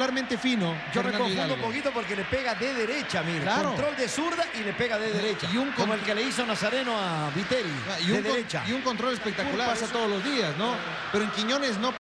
particularmente fino. Yo me Fernando confundo Hidalgo. un poquito porque le pega de derecha, mire. Claro. Control de zurda y le pega de derecha. Como el que le hizo Nazareno a Viteri, de derecha. Y un control espectacular. Pasa todos los días, ¿no? Pero en Quiñones no.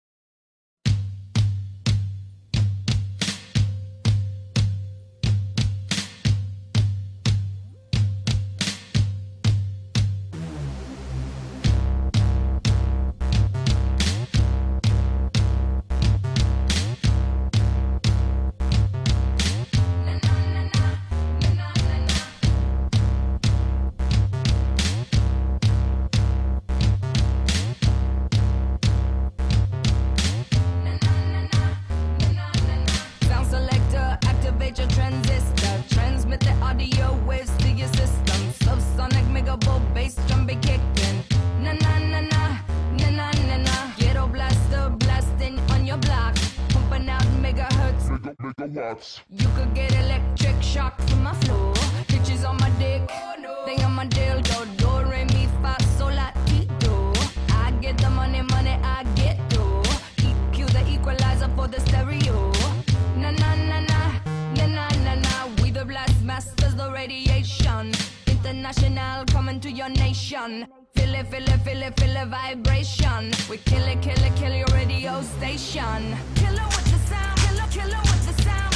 You could get electric shock from my flow. Bitches on my dick, they on my dildo. Do, re, mi, fa, sol, la, ti, do. I get the money, I get do. EQ the equalizer for the stereo. Na na na na, na na na na. We the blast masters, the radiation. International coming to your nation. Feel it, feel it, feel it, feel it, vibration. We kill it, kill it, kill your radio station. Kill it with the sound, kill it with the sound.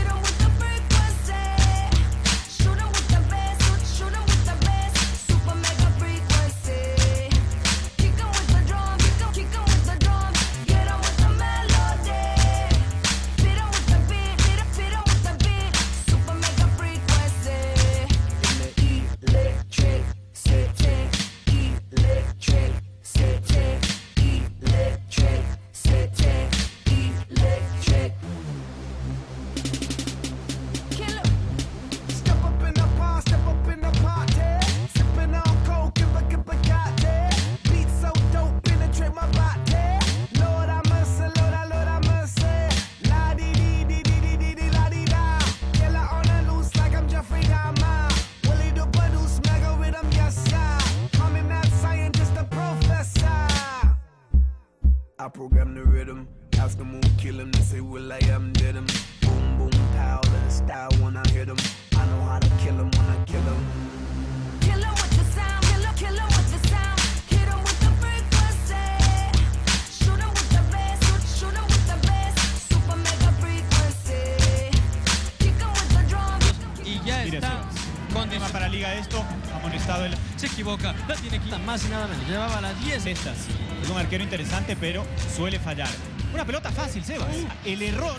I program the rhythm, ask them who kill him, they say, well, I am dead him. Boom, boom, pow, let it style when I hit him. I know how to kill him when I kill him. Kill him with the sound, kill him with the sound. Hit him with the frequency. Shoot him with the bass, shoot him with the bass. Super mega frequency. Kick him with the drum. Y ya está. Con tema para Liga esto, amonestado él. Se equivoca, la tiene que más y nada menos. Llevaba las 10 estas. Es un arquero interesante, pero suele fallar. Una pelota fácil, Sebas. El error.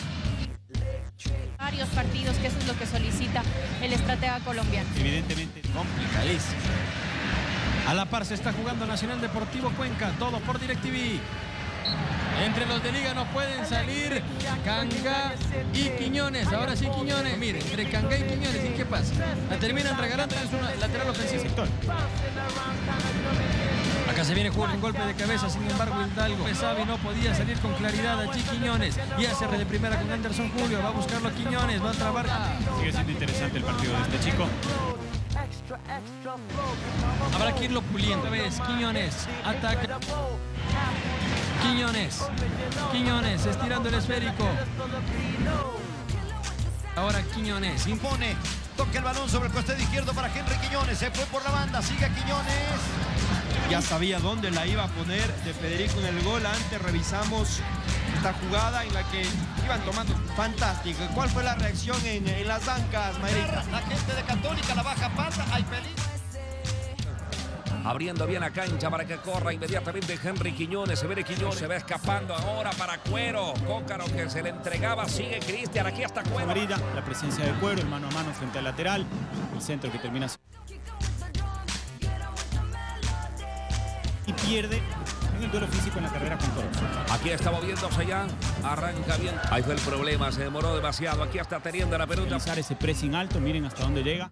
Varios partidos, que eso es lo que solicita el estratega colombiano. Evidentemente complicadísimo. A la par se está jugando Nacional Deportivo Cuenca, todo por DirecTV. Entre los de Liga no pueden salir Canga y Quiñones. Ahora sí Quiñones. Miren, entre Canga y Quiñones, ¿y qué pasa? La terminan regalando en su lateral ofensivo. Sector. Acá se viene jugando un golpe de cabeza, sin embargo Hidalgo pesaba y no podía salir con claridad allí Quiñones. Y hace de primera con Anderson Julio, va a buscarlo Quiñones, va a trabar. Sigue siendo interesante el partido de este chico. Habrá que irlo puliendo. Otra vez, Quiñones, ataca. Quiñones, estirando el esférico. Ahora Quiñones, impone. Toca el balón sobre el costado izquierdo para Henry Quiñones. Se fue por la banda, sigue Quiñones. Ya sabía dónde la iba a poner de Federico en el gol. Antes revisamos esta jugada en la que iban tomando. Fantástico. ¿Cuál fue la reacción en las bancas, Mayrita? La gente de Católica, la baja pasa, hay peligro. Abriendo bien la cancha para que corra inmediatamente Henry Quiñones. Se ve Quiñones, se va escapando ahora para Cuero. Cócaro que se le entregaba, sigue Cristian, aquí está Cuero. Amarilla, la presencia de Cuero, el mano a mano frente al lateral. El centro que termina y pierde en el duelo físico en la carrera con Toros. Aquí está moviéndose ya, arranca bien. Ahí fue el problema, se demoró demasiado. Aquí está teniendo la pelota. Realizar ese pressing alto, miren hasta dónde llega.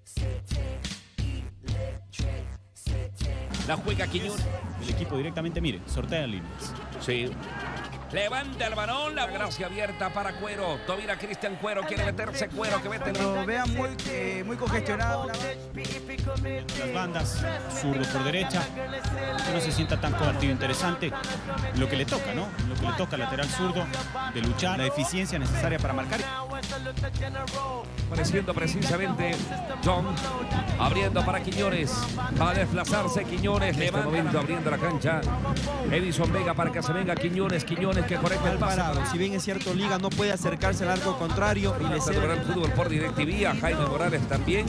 La juega Quiñones. El equipo directamente, miren, sortea líneas. Sí. Levanta el balón, la gracia abierta para Cuero. Domina Cristian Cuero, quiere meterse Cuero, que mete el... Lo vean muy congestionado. Las bandas, zurdo por derecha, que no se sienta tan combatido. Interesante lo que le toca, ¿no? Lo que le toca al lateral zurdo, de luchar, la eficiencia necesaria para marcar. Apareciendo precisamente John, abriendo para Quiñones, va a desplazarse Quiñones, levanta. En este momento abriendo la cancha, Edison Vega para que se venga Quiñones que correcta el pase. Si bien es cierto, Liga no puede acercarse al arco contrario y le cede el fútbol por DirecTV, a Jaime Morales también.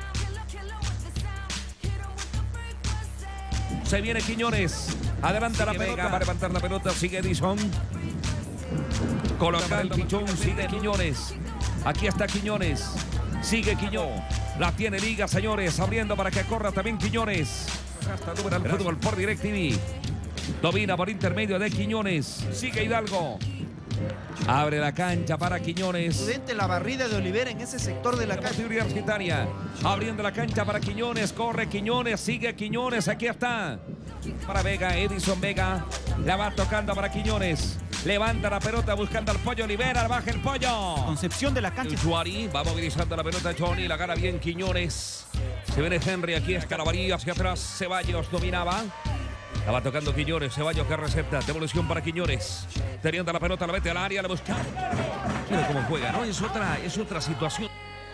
Se viene Quiñones, adelanta la pelota, va a levantar la pelota, sigue Edison. Coloca el pichón, sigue Quiñones. Aquí está Quiñones, sigue Quiñones. La tiene Liga, señores, abriendo para que corra también Quiñones. Hasta número el fútbol por DirecTV. Domina por intermedio de Quiñones. Sigue Hidalgo. Abre la cancha para Quiñones. Prudente la barrida de Olivera en ese sector de la cancha universitaria. Abriendo la cancha para Quiñones. Corre Quiñones. Sigue Quiñones. Aquí está. Para Vega. Edison Vega. La va tocando para Quiñones. Levanta la pelota buscando al Pollo Olivera. Baja el Pollo. Concepción de la cancha. Juari va movilizando la pelota. Johnny la gana bien Quiñones. Se viene Henry. Aquí es Carabalí. Hacia atrás. Ceballos dominaba. La va tocando Quiñones, Ceballos que recepta, devolución para Quiñones. Teniendo la pelota, la mete al área, la busca. Mira cómo juega, ¿no? Es otra situación.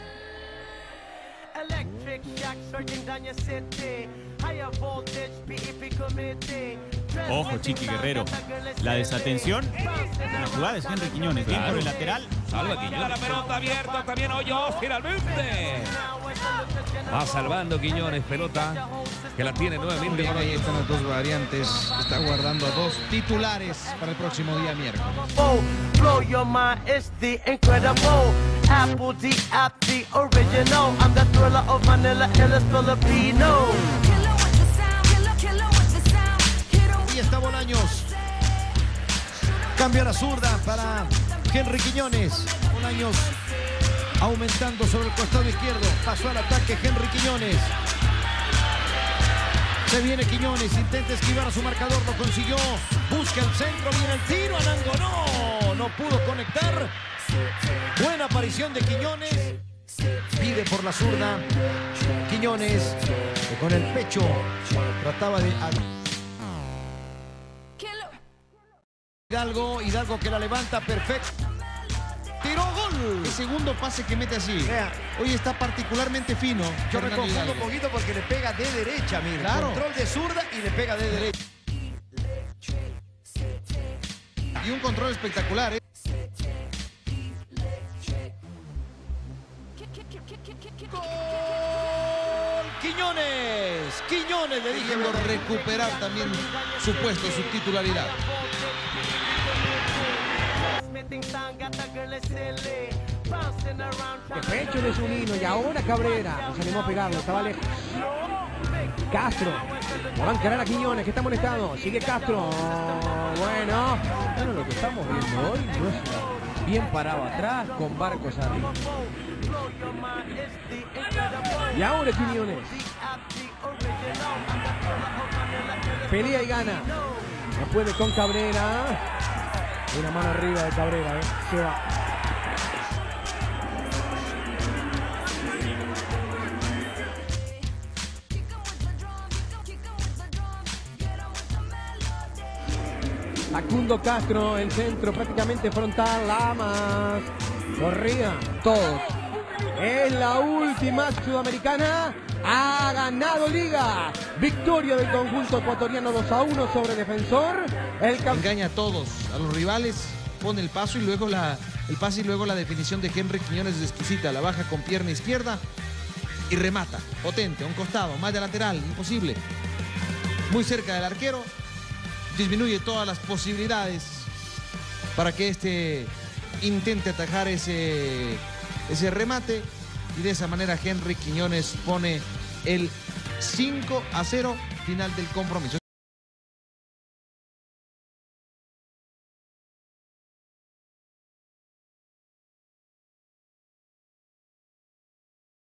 Ojo, Chiqui Guerrero. La desatención. La jugada es Henry Quiñones. Bien por el lateral. Salva Quiñones. La pelota abierta, también Hoyos, finalmente. Va salvando Quiñones, pelota que la tiene nuevamente. Ahí están las dos variantes. Está guardando a dos titulares para el próximo día miércoles. Blow your mind, it's the incredible. Apple D at the original. I'm the thriller of Manila, illest Filipino. Y está Bolaños. Cambia la zurda para Henry Quiñones. Bolaños aumentando sobre el costado izquierdo. Pasó al ataque Henry Quiñones. Se viene Quiñones, intenta esquivar a su marcador, lo consiguió. Busca el centro, viene el tiro, Anango no pudo conectar. Buena aparición de Quiñones. Pide por la zurda. Quiñones, que con el pecho trataba de... Hidalgo que la levanta, perfecto. Tiró gol. El segundo pase que mete así. Hoy está particularmente fino. Yo me confundo un poquito porque le pega de derecha, mira. Claro. Control de zurda y le pega de derecha. Y un control espectacular, ¿eh? ¡Gol! ¡Quiñones! ¡Quiñones! Le dije por recuperar también su puesto, su titularidad. De pecho de Zunino y ahora Cabrera. Se animó a pegarlo, estaba lejos. Castro. La va a encarar a Quiñones, que está molestado. Sigue Castro. Bueno, lo que estamos viendo hoy no es bien parado atrás con Barcos arriba. Y ahora Quiñones. Pelea y gana. No puede con Cabrera. Una mano arriba de Cabrera, se va. Facundo Castro, el centro prácticamente frontal, Lamas. Corría, todos. Es la última sudamericana. Ha ganado Liga. Victoria del conjunto ecuatoriano 2-1 sobre Defensor. Engaña a todos, a los rivales, pone el paso y luego el pase y luego la definición de Henry Quiñones es exquisita. La baja con pierna izquierda y remata. Potente, a un costado, más de lateral, imposible. Muy cerca del arquero, disminuye todas las posibilidades para que este intente atajar ese remate. Y de esa manera Henry Quiñones pone el 5-0 final del compromiso.